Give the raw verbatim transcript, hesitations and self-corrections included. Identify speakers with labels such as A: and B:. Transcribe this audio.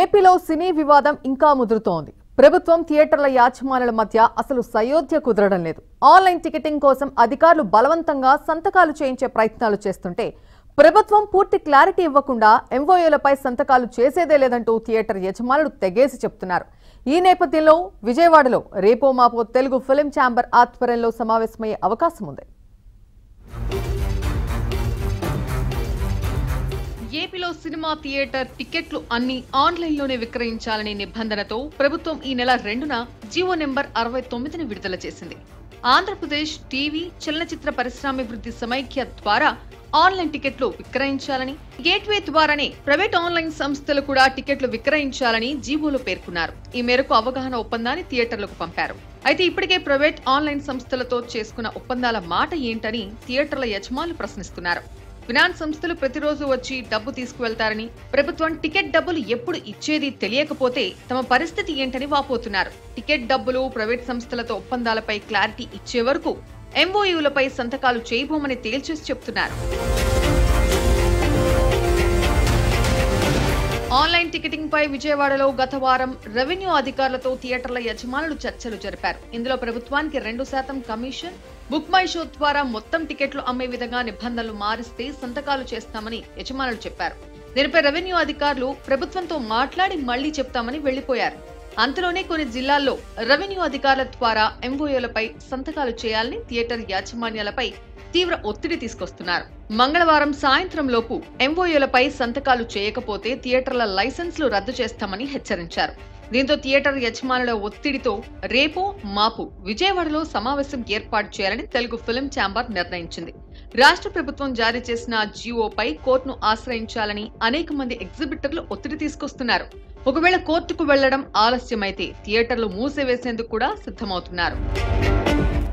A: ఏపీలో సినీ వివాదం ఇంకా ముదురుతోంది. ప్రభుత్వం థియేటర్ల యాజమానుల మధ్య అసలు సయోధ్య కుదరడం లేదు. ఆన్లైన్ టికెటింగ్ కోసం అధికారులు బలవంతంగా సంతకాలు చేయించే ప్రయత్నాలు చేస్తుంటే ప్రభుత్వం పూర్తి క్లారిటీ ఇవ్వకుండా ఎంఓఏలపై సంతకాలు చేసేదే లేదంటూ థియేటర్ యజమానులు తెగేసి చెప్తున్నారు. ఈ నేపథ్యంలో విజయవాడలో రేపో మాపో తెలుగు ఫిల్మ్ ఛాంబర్ ఆధ్వర్యంలో సమావేశమయ్యే అవకాశం ఉంది. ఏపీలో సినిమా థియేటర్ టికెట్లు అన్ని ఆన్లైన్లోనే విక్రయించాలనే నిబంధనతో ప్రభుత్వం ఈ నెల రెండున జీవో నెంబర్ అరవై తొమ్మిదిని విడుదల చేసింది. ఆంధ్రప్రదేశ్ టీవీ చలనచిత్ర పరిశ్రమాభివృద్ధి సమైక్య ద్వారా ఆన్లైన్ టికెట్లు విక్రయించాలని, గేట్వే ద్వారానే ప్రైవేట్ ఆన్లైన్ సంస్థలు కూడా టికెట్లు విక్రయించాలని జీవోలో పేర్కొన్నారు. ఈ మేరకు అవగాహన ఒప్పందాన్ని థియేటర్లకు పంపారు. అయితే ఇప్పటికే ప్రైవేట్ ఆన్లైన్ సంస్థలతో చేసుకున్న ఒప్పందాల మాట ఏంటని థియేటర్ల యజమానులు ప్రశ్నిస్తున్నారు. ఫినాన్స్ సంస్థలు ప్రతిరోజు వచ్చి డబ్బు తీసుకువెళ్తారని, ప్రభుత్వం టికెట్ డబ్బులు ఎప్పుడు ఇచ్చేది తెలియకపోతే తమ పరిస్థితి ఏంటని వాపోతున్నారు. టికెట్ డబ్బులు ప్రైవేట్ సంస్థలతో ఒప్పందాలపై క్లారిటీ ఇచ్చే వరకు ఎంఓయూలపై సంతకాలు చేయబోమని తేల్చేసి చెప్తున్నారు. ఆన్లైన్ టికెటింగ్ పై విజయవాడలో గత వారం రెవెన్యూ అధికారులతో థియేటర్ల యజమానులు చర్చలు జరిపారు. ఇందులో ప్రభుత్వానికి రెండు శాతం కమిషన్, బుక్ మై షో ద్వారా మొత్తం టికెట్లు అమ్మే విధంగా నిబంధనలు మారిస్తే సంతకాలు చేస్తామని యజమానులు చెప్పారు. దీనిపై రెవెన్యూ అధికారులు ప్రభుత్వంతో మాట్లాడి మళ్లీ చెప్తామని వెళ్లిపోయారు. అంతలోనే కొన్ని జిల్లాల్లో రెవెన్యూ అధికారుల ద్వారా ఎంఓఏలపై సంతకాలు చేయాలని థియేటర్ యాజమాన్యాలపై తీవ్ర ఒత్తిడి తీసుకొస్తున్నారు. మంగళవారం సాయంత్రం లోపు ఎంఓఏలపై సంతకాలు చేయకపోతే థియేటర్ల లైసెన్సులు రద్దు చేస్తామని హెచ్చరించారు. దీంతో థియేటర్ యజమానుల ఒత్తిడితో రేపో మాపు విజయవాడలో సమావేశం ఏర్పాటు చేయాలని తెలుగు ఫిల్మ్ ఛాంబర్ నిర్ణయించింది. రాష్ట్ర ప్రభుత్వం జారీ చేసిన జీవోపై కోర్టును ఆశ్రయించాలని అనేక మంది ఎగ్జిబిటర్లు ఒత్తిడి తీసుకొస్తున్నారు. ఒకవేళ కోర్టుకు వెళ్లడం ఆలస్యమైతే థియేటర్లు మూసివేసేందుకు కూడా సిద్ధమవుతున్నారు.